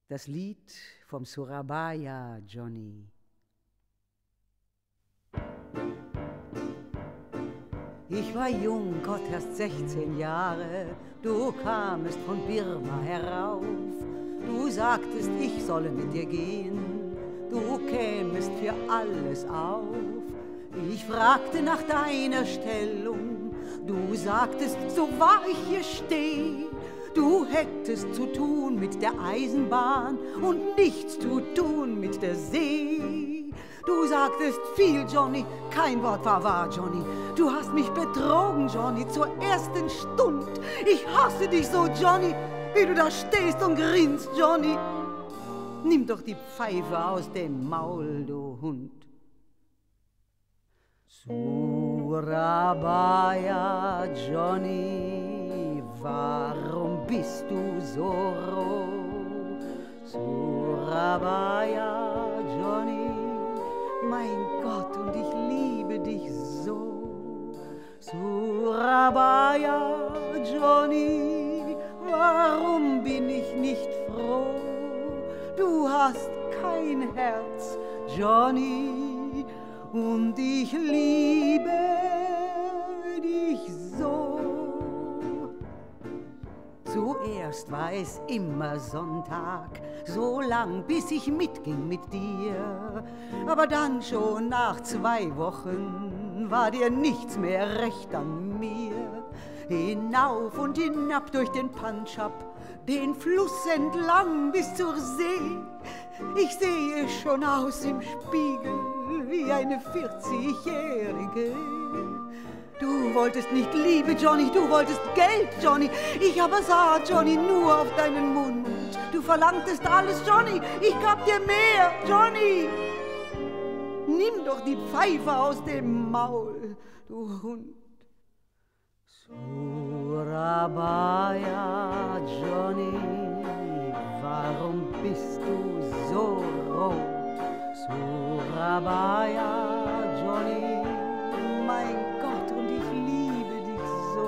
Das Lied vom Surabaya, Johnny. Ich war jung, Gott, erst 16 Jahre, du kamest von Birma herauf. Du sagtest, ich solle mit dir gehen, du kämest für alles auf. Ich fragte nach deiner Stellung, du sagtest, so wahr ich hier steh, du hättest zu tun mit der Eisenbahn und nichts zu tun mit der See. Du sagtest viel, Johnny, kein Wort war wahr, Johnny. Du hast mich betrogen, Johnny, zur ersten Stund. Ich hasse dich so, Johnny, wie du da stehst und grinst, Johnny. Nimm doch die Pfeife aus dem Maul, du Hund. Surabaya, Johnny, warum bist du so roh? Surabaya, Johnny, mein Gott, und ich liebe dich so. Surabaya, Johnny, warum bin ich nicht froh? Du hast kein Herz, Johnny, und ich liebe dich so. Zuerst war es immer Sonntag, so lang bis ich mitging mit dir. Aber dann schon nach 2 Wochen war dir nichts mehr recht an mir. Hinauf und hinab durch den Punjab, den Fluss entlang bis zur See. Ich sehe schon aus im Spiegel wie eine 40-Jährige. Du wolltest nicht Liebe, Johnny, du wolltest Geld, Johnny. Ich aber sah, Johnny, nur auf deinen Mund. Du verlangtest alles, Johnny, ich gab dir mehr, Johnny. Nimm doch die Pfeife aus dem Maul, du Hund. Surabaya, Johnny, warum bist du so roh? Surabaya, Johnny, mein Gott, und ich liebe dich so.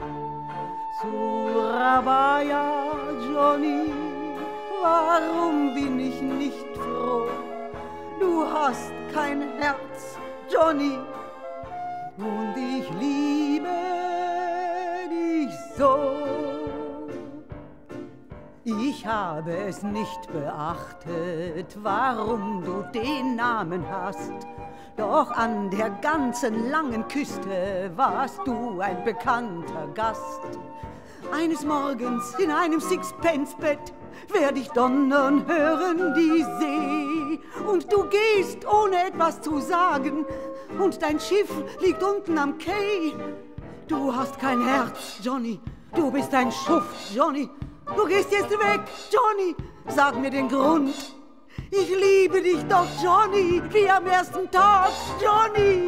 Surabaya, Johnny, warum bin ich nicht froh? Du hast kein Herz, Johnny, und ich liebe dich so. Ich habe es nicht beachtet, warum du den Namen hast. Doch an der ganzen langen Küste warst du ein bekannter Gast. Eines Morgens in einem Sixpence-Bett werd ich donnern hören die See. Und du gehst, ohne etwas zu sagen, und dein Schiff liegt unten am Quai. Du hast kein Herz, Johnny, du bist ein Schuft, Johnny. Du gehst jetzt weg, Johnny, sag mir den Grund. Ich liebe dich doch, Johnny, wie am ersten Tag, Johnny.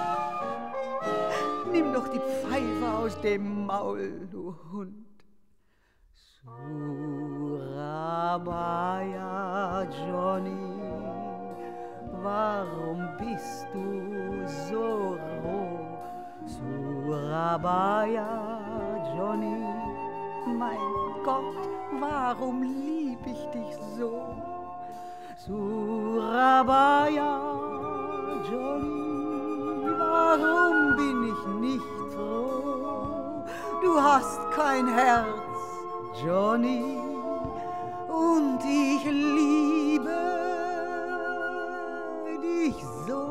Nimm doch die Pfeife aus dem Maul, du Hund. Surabaya, Johnny, warum bist du so roh? Surabaya, Johnny, mein Gott, warum lieb ich dich so? Surabaya, Johnny, warum bin ich nicht froh? Du hast kein Herz, Johnny, und ich liebe dich so.